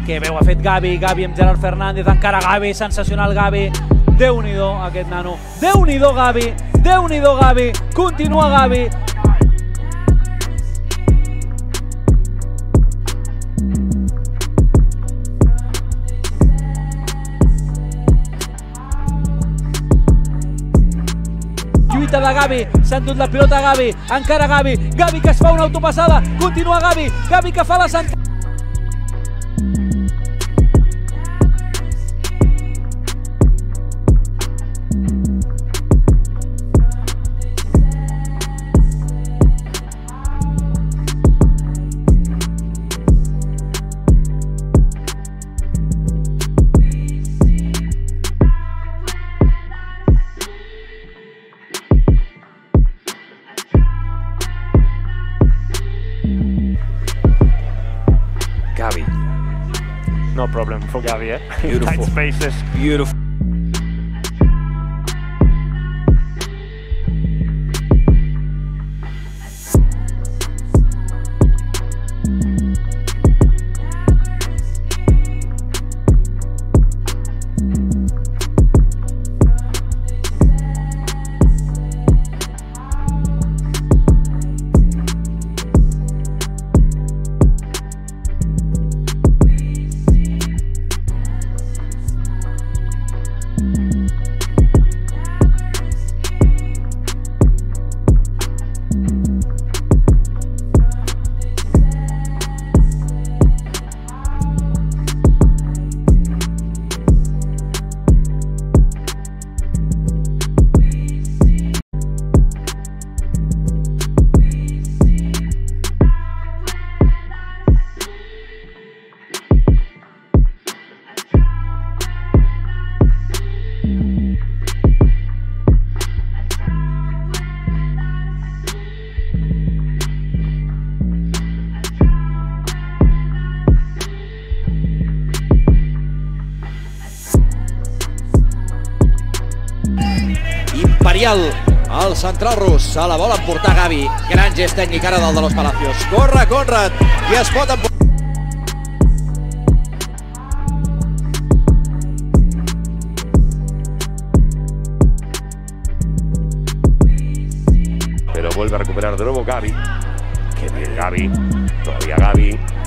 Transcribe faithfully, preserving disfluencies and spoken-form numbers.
Que bé ho ha fet Gavi, Gavi amb Gerard Fernández, encara Gavi, sensacional Gavi. Déu-n'hi-do aquest nano, Déu-n'hi-do Gavi, Déu-n'hi-do Gavi, continua Gavi. Lluita de Gavi, s'ha endut la pilota Gavi, encara Gavi, Gavi que es fa una autopassada, continua Gavi, Gavi que fa la centrada. Gavi. No problem for Gavi, eh? Beautiful. Tight spaces. Beautiful. Imperial, el central rus, se la vol emportar Gavi. Gran gest tècnic ara del de los Palacios. Corre, Conrad, i es pot emportar. Pero vuelve a recuperar de nuevo Gavi. Qué bien Gavi. Todavía Gavi.